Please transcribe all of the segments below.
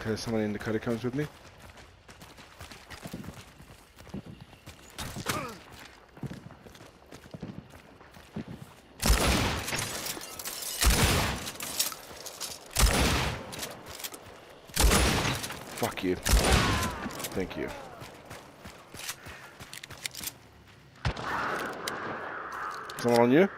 There's someone in the catacombs with me. Fuck you. Thank you. Someone on you?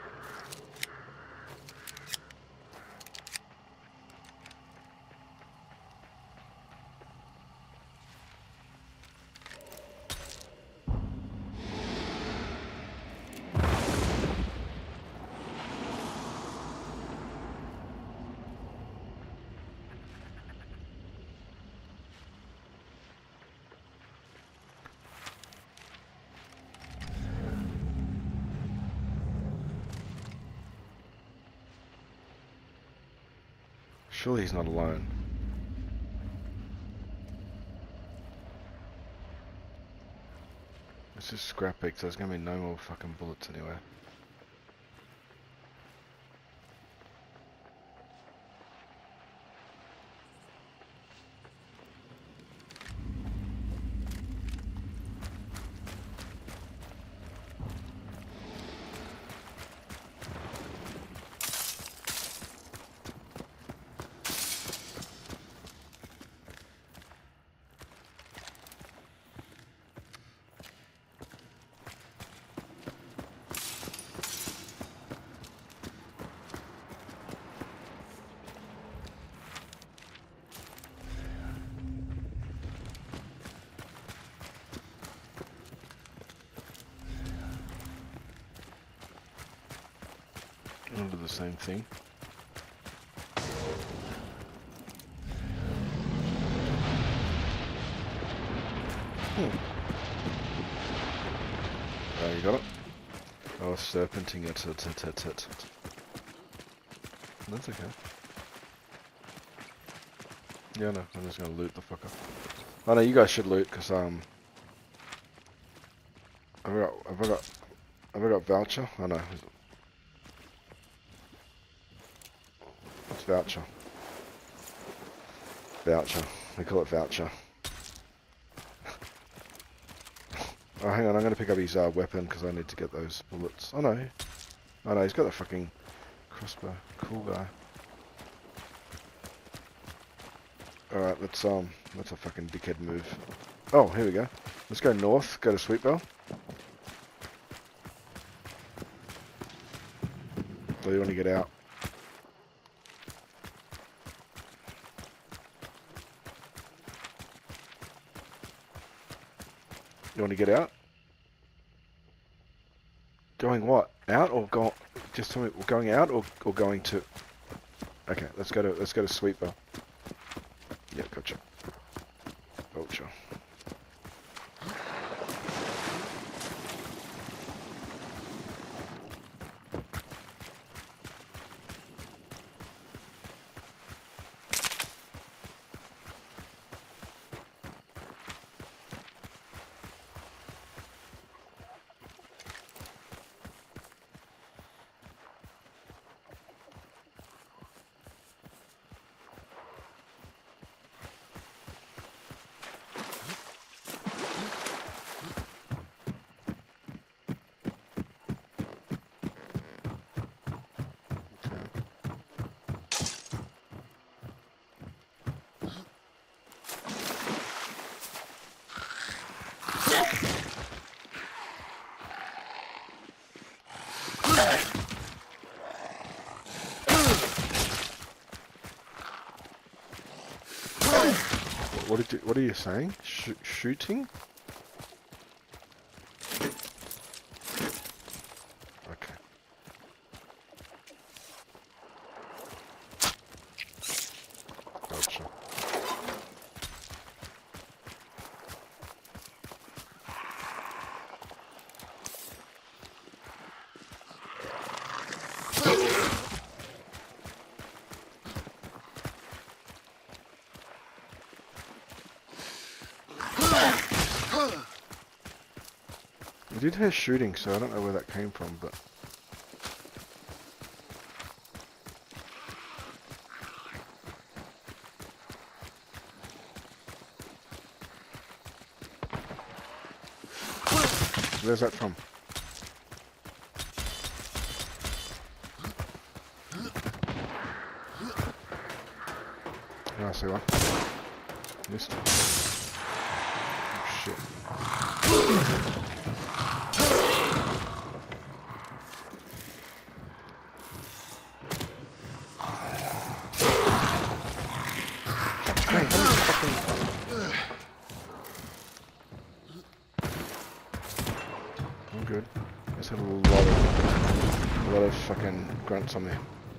Surely he's not alone. Let's just scrap it, 'cause there's gonna be no more fucking bullets anyway. I'll do the same thing. Oh, you got it? Oh, serpenting it. That's okay. Yeah, no, I'm just gonna loot the fucker. Oh no, you guys should loot, cause have I got voucher? Oh no. What's voucher? Voucher. We call it voucher. Oh, hang on, I'm gonna pick up his weapon because I need to get those bullets. Oh no. Oh no, he's got the fucking crossbow. Cool guy. Alright, that's a fucking dickhead move. Oh, here we go. Let's go north, go to Sweetbell. Or you want to get out? You want to get out? Going what? Out or go? Just tell me, going out or going to? Okay, let's go to Sweetbell. Yeah, gotcha. Gotcha. What are you saying? Shooting? Okay. Gotcha. I did hear shooting, so I don't know where that came from, but... Where's that from? Oh, I see one. Missed. Oh, shit. I'm good. Just had a lot of fucking grunts on there.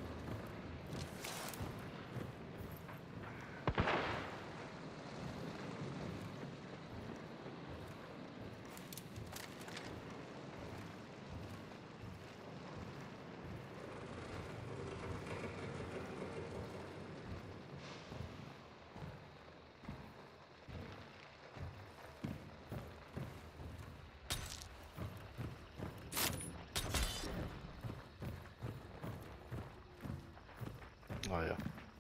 Oh yeah.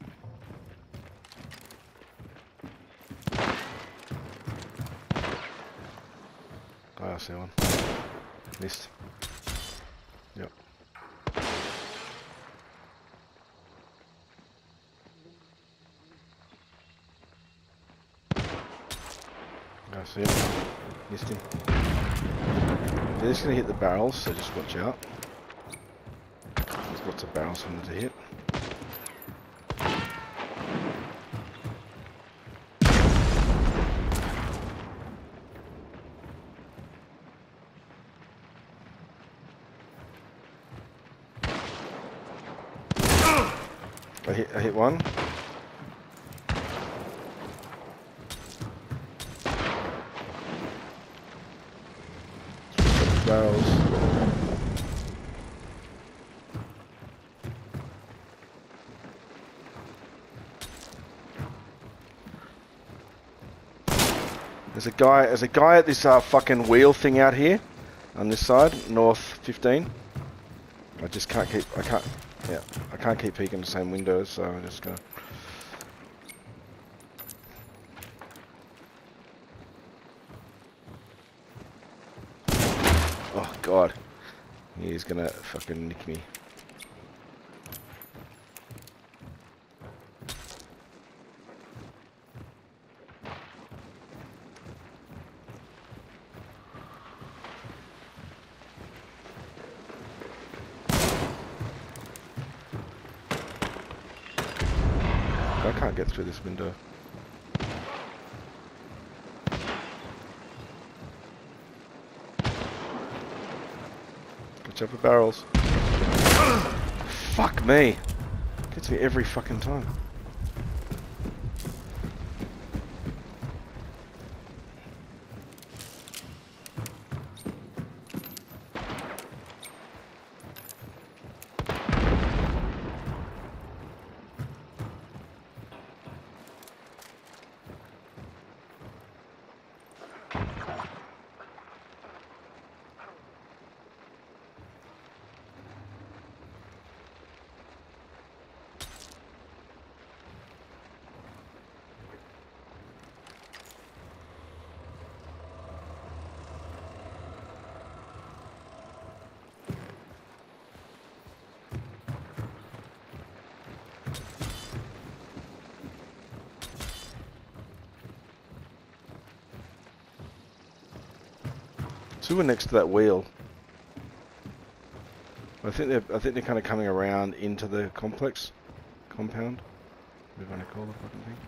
Oh, I see one. Missed. Yep. I see him. Missed him. They're just gonna hit the barrels, so just watch out. There's lots of barrels for them to hit. I hit one. Barrels. There's a guy at this fucking wheel thing out here on this side, north 15. I just can't keep. I can't keep peeking the same windows, so I'm just gonna. Oh god, he's gonna fucking nick me. I can't get through this window. Watch out for barrels. Fuck me. Gets me every fucking time. Two are next to that wheel. I think they're kind of coming around into the complex compound. We're going to call the fucking thing.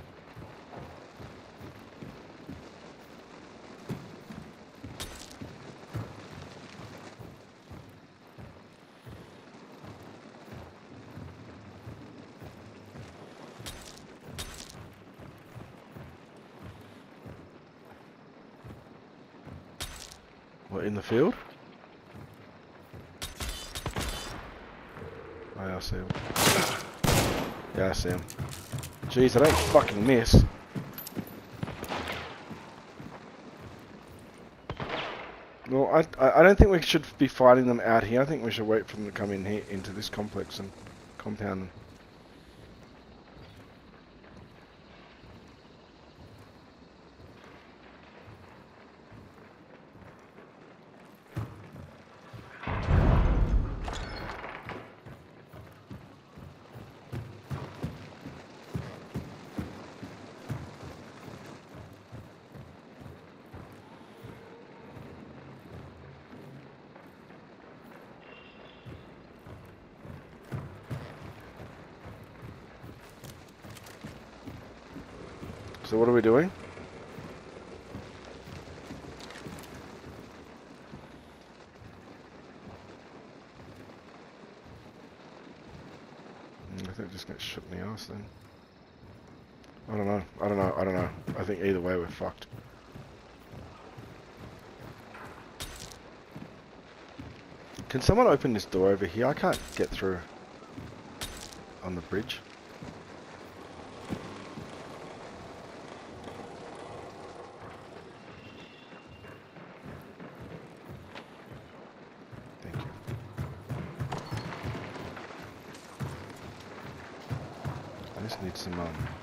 What, in the field? Oh, yeah, I see him. Yeah, I see him. Jeez, I don't fucking miss. Well, I don't think we should be fighting them out here. I think we should wait for them to come in here into this complex and compound. So what are we doing? I think just get shot in the ass then. I don't know. I don't know. I don't know. I think either way we're fucked. Can someone open this door over here? I can't get through on the bridge. Thank you. I just need some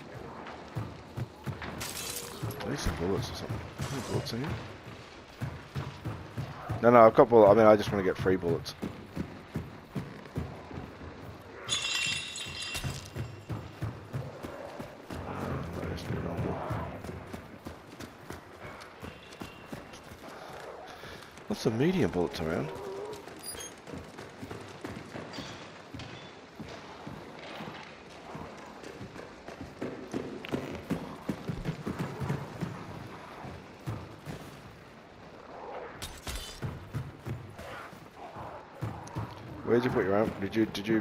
I need some bullets or something. Any bullets in here? No, I've got bullets. I mean, I just want to get free bullets. Lots of medium bullets around. Where'd you put your arm? Did you?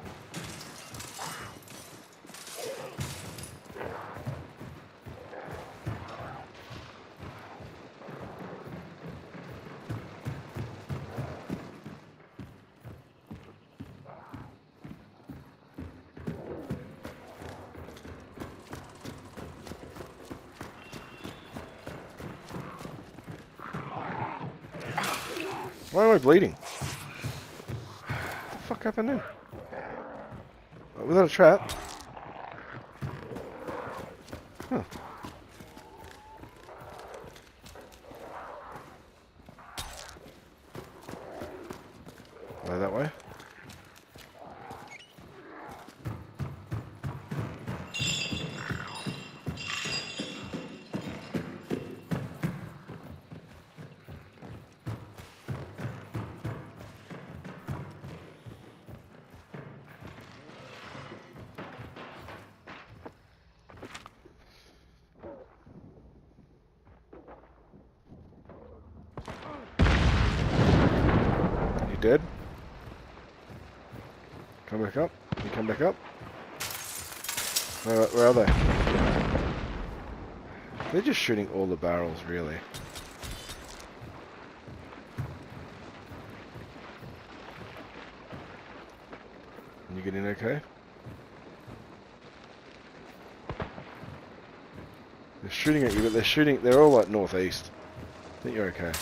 Why am I bleeding? What the fuck happened then? Was that a trap? Huh. Go that way. Dead. Come back up. You come back up. Where are they? They're just shooting all the barrels, really. Can you get in okay? They're shooting at you, but they're all like northeast. I think you're okay.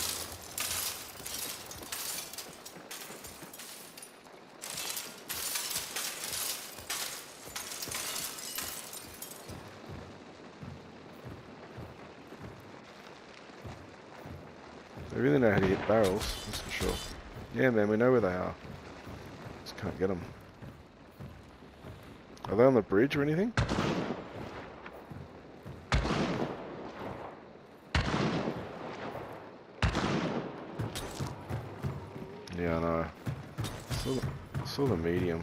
They really know how to hit barrels, that's for sure. Yeah, man, we know where they are. Just can't get them. Are they on the bridge or anything? Yeah, I know. Saw the medium.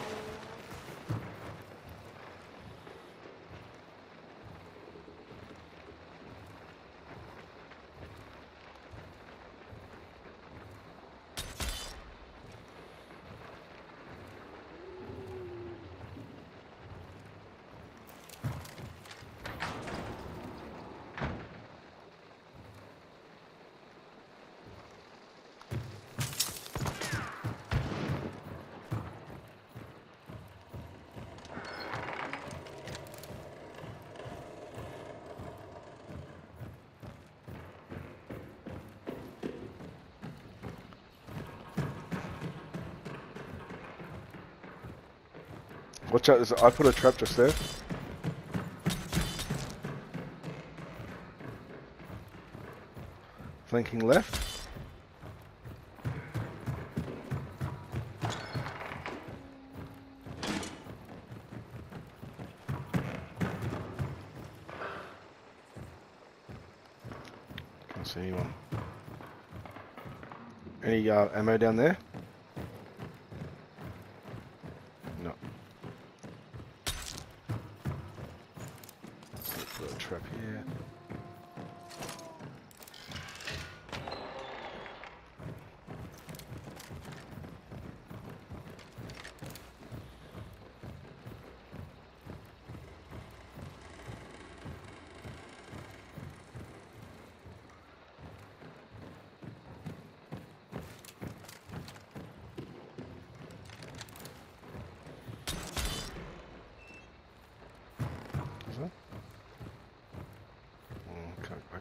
Watch out, I put a trap just there. Flanking left. Can't see anyone. Any ammo down there? No. Put a trap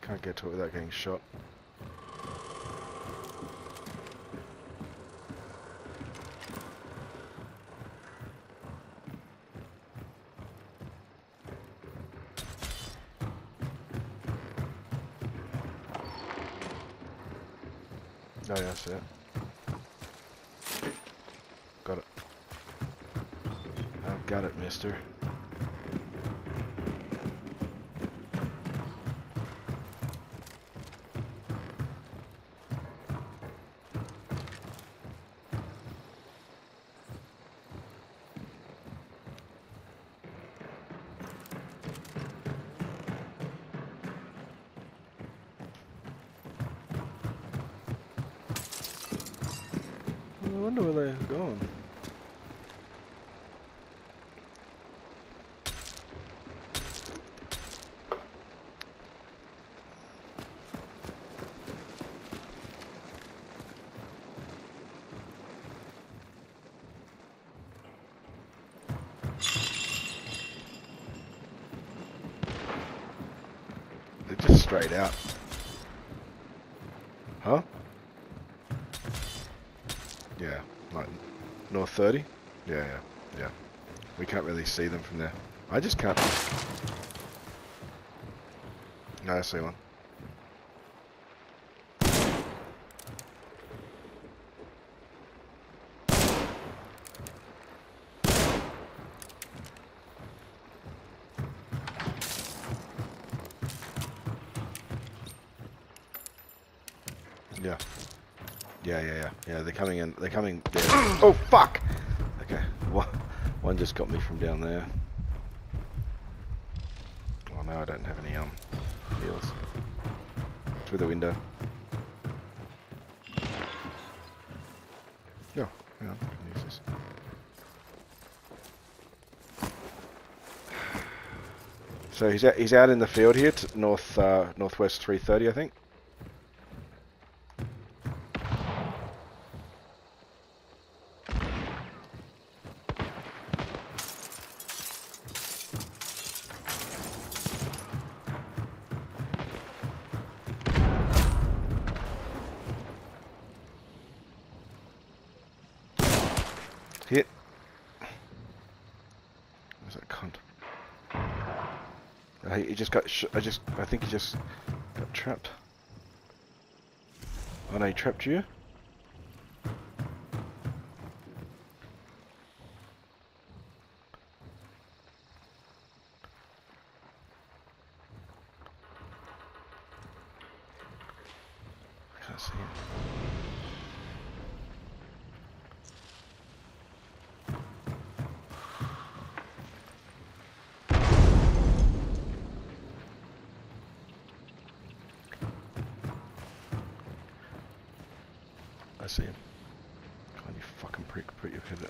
Can't get to it without getting shot. Oh yeah, I see it. Got it. I've got it, mister. I wonder where they're going. They're just straight out. Huh? Yeah, like North 30? Yeah. We can't really see them from there. I just can't. No, I see one. Yeah. Yeah, they're coming in. They're coming there. Oh, fuck! Okay, one just got me from down there. Oh, no, I don't have any, heals. Through the window. Yeah, hang on, I can use this. So he's out in the field here, to northwest 330, I think. Hit. Where's that cunt? He just got. I think he just got trapped. Oh no, he trapped you. I can't see him. I see him. Come on, you fucking prick. Put your pivot.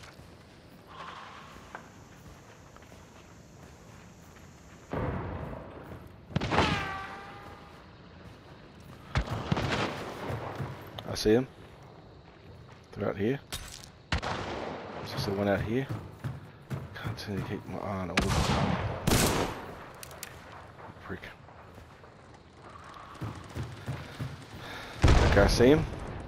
I see him. They're out here. Is this the one out here? Can't see, keep my eye on all the time. Prick. Okay, I see him.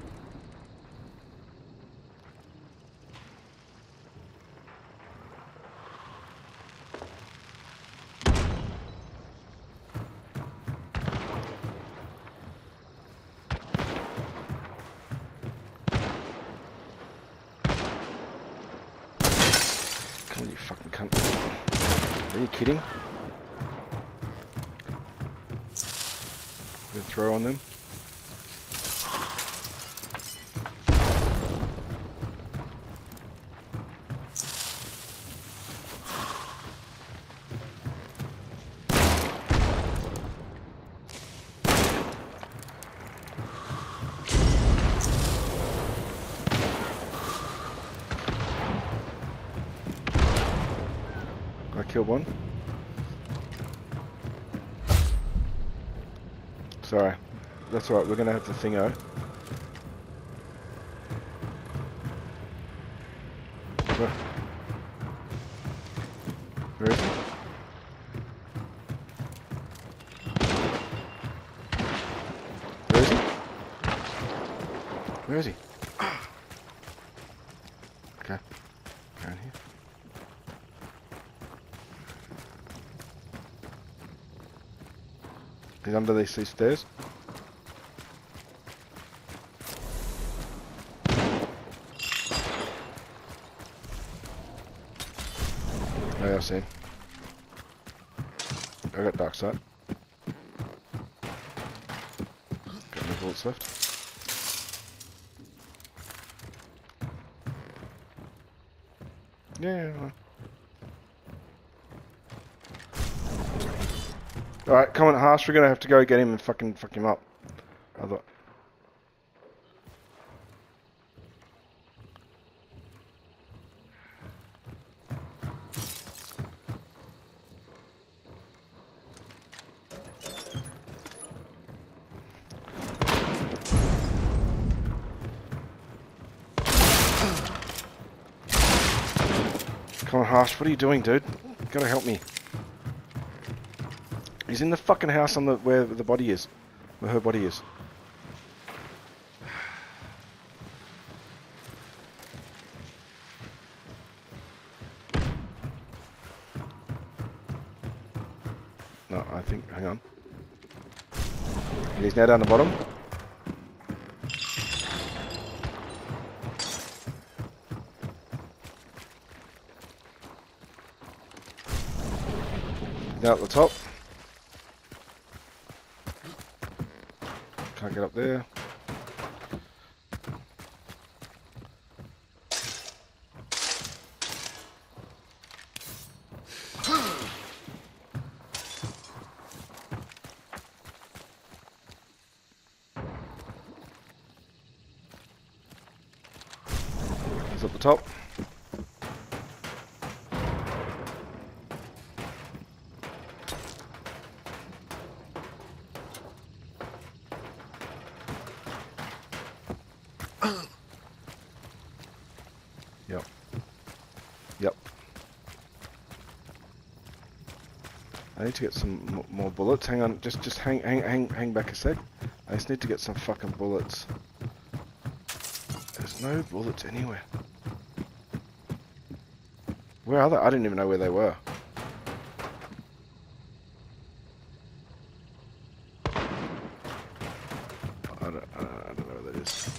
Come on, you fucking cunt. Are you kidding? Gonna throw on them. I killed one. Sorry. That's alright, we're gonna have the thingo. Where is he? Where is he? Okay. Around here. He's under these stairs. Oh yeah, I see him. I got dark sight. Got no bullets left. Yeah. Alright, come on, Harsh, we're gonna have to go get him and fucking fuck him up. I thought. Come on, Harsh, what are you doing, dude? You gotta help me. He's in the fucking house on the where the body is. Where her body is. No, I think, hang on. And he's now down the bottom. Now at the top. Can't get up there. He's at the top. Yep. Yep. I need to get some more bullets. Hang on, just hang back a sec. I just need to get some fucking bullets. There's no bullets anywhere. Where are they? I didn't even know where they were. I don't know where that is.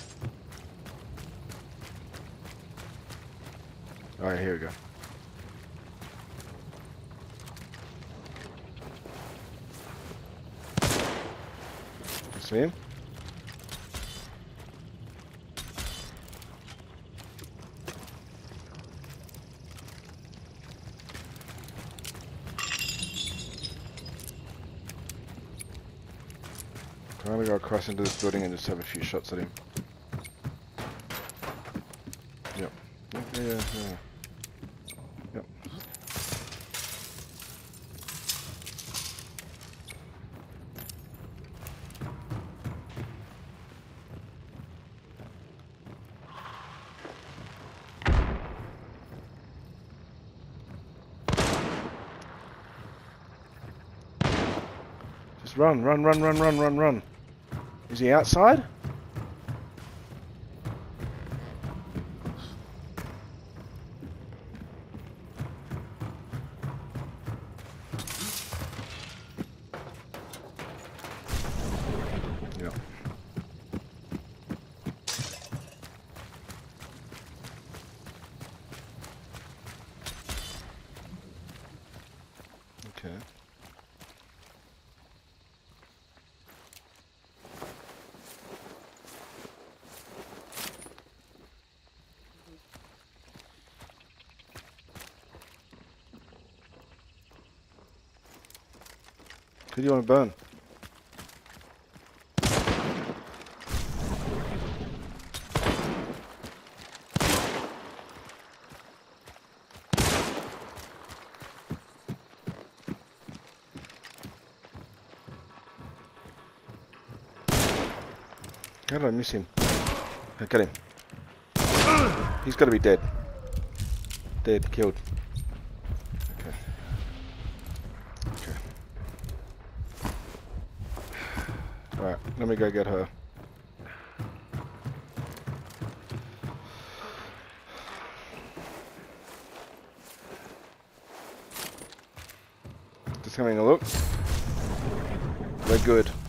Alright, here we go. See him? I'm gonna go across into this building and just have a few shots at him. Yep. Yeah. Yep. Just run. Is he outside? Yeah. Okay. Who do you want to burn? How did I miss him? I got him. He's got to be dead. Dead, killed. Okay. Alright, let me go get her. Just having a look. We're good.